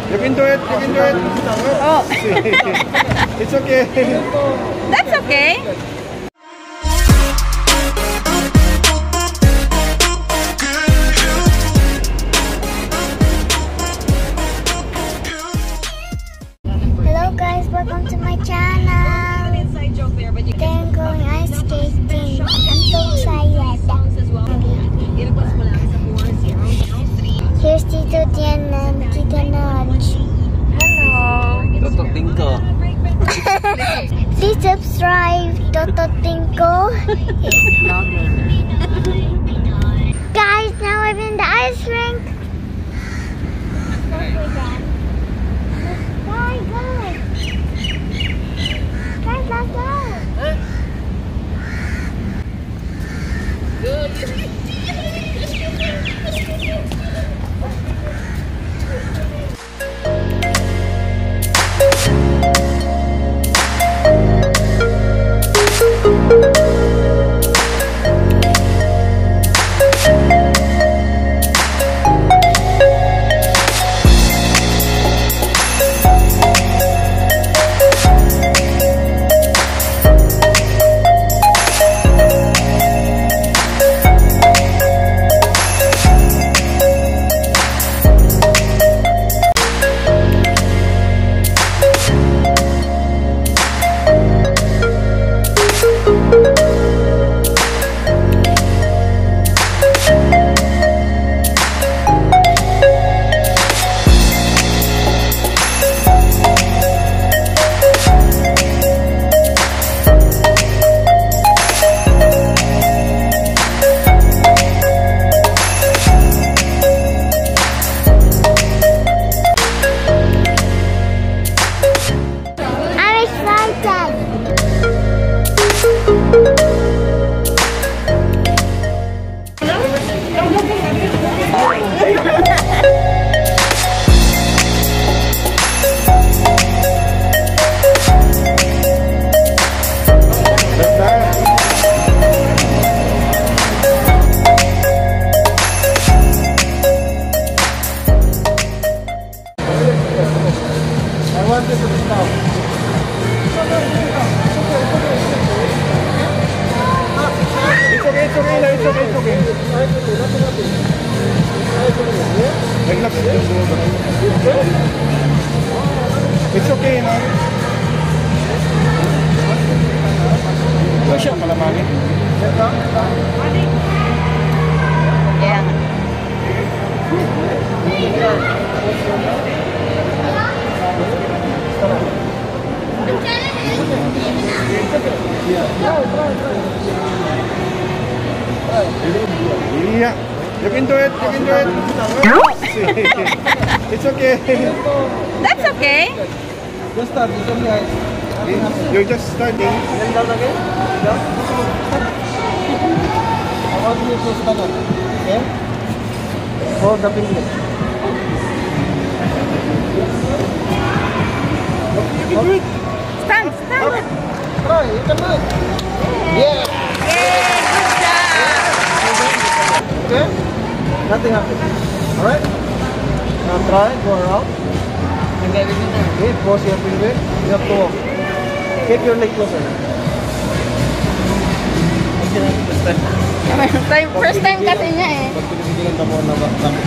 You can do it. You can do it. Oh. It's okay. That's okay. Hello guys, welcome to my channel. Then going ice skating. I'm so excited. Here's Tito Tian and Tita Nudge. Hello. Toto Tinko. Please subscribe, Toto Tinko. Guys, now I'm in the ice rink. Guys, let's go. It's okay, no? Ito siya malamani. Yeah. Yeah. You can do it. You can do it. It's okay. That's okay. Just start. You're just starting. Then down again. Down. How do you close the door? Okay. Hold the finger. You can do it. Stand, stand. Try. You can do it. Yeah. Yay, good job. Okay. Nothing happens. Alright. Now try. Go around. Okay. Cross your finger. You have to walk. Keep your leg closer. First time kasi niya eh. Pag pinipigilin ka mo na bakit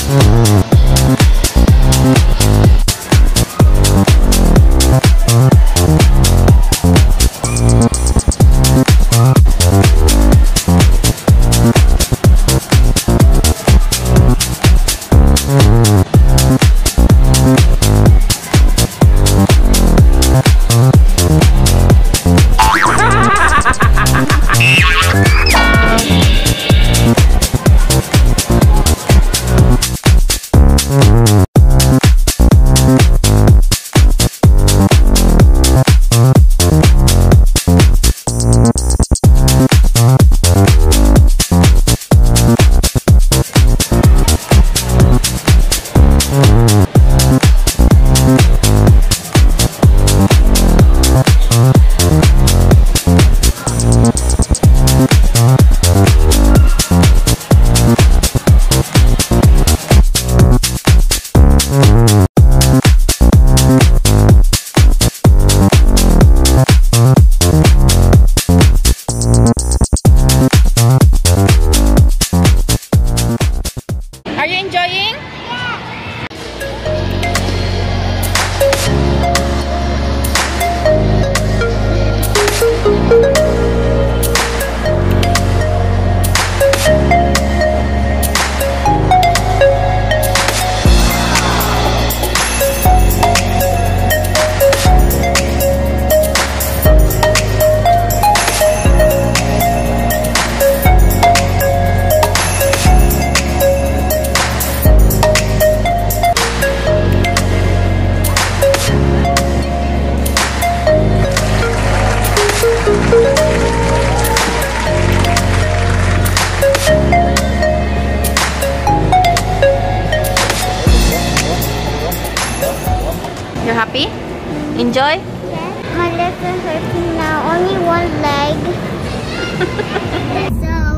Are you enjoying? You're happy? Enjoy? My legs are hurting now. Only one leg. So